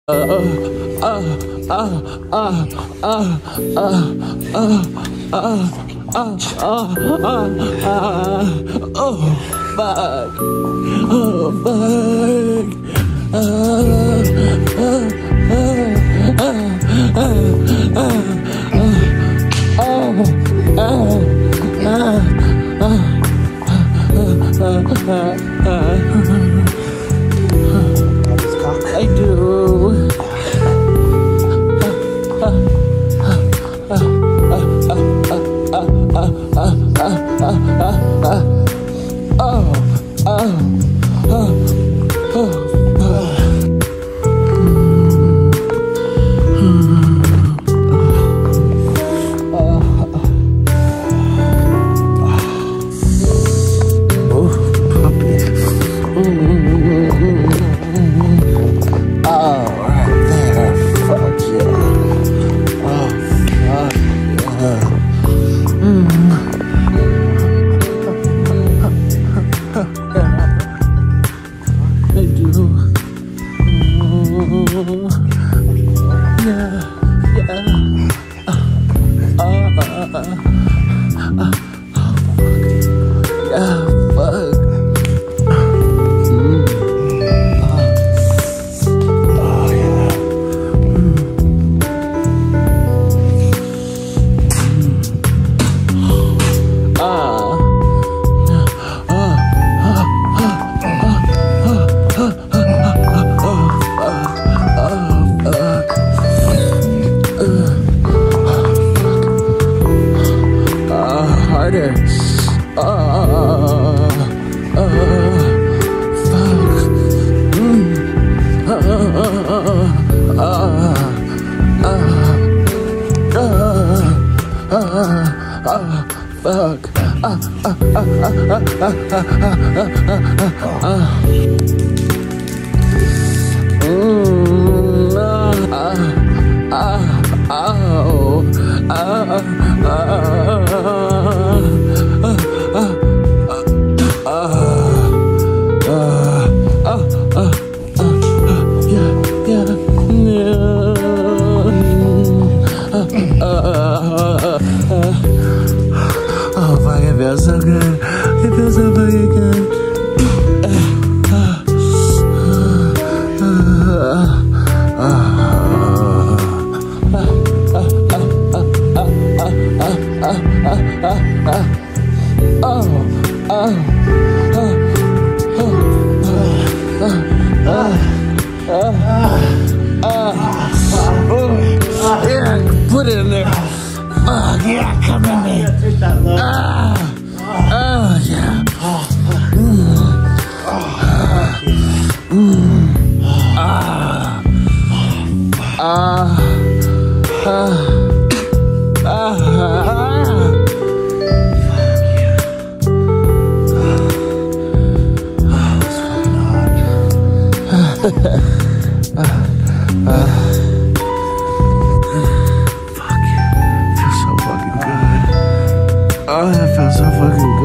I do. Oh fuck, it feels so good. It feels so fucking good. Yeah, put it in there. Yeah, come in there. Take that look. Yeah. Fuck. Feels so fucking good. Oh, that feels so fucking good.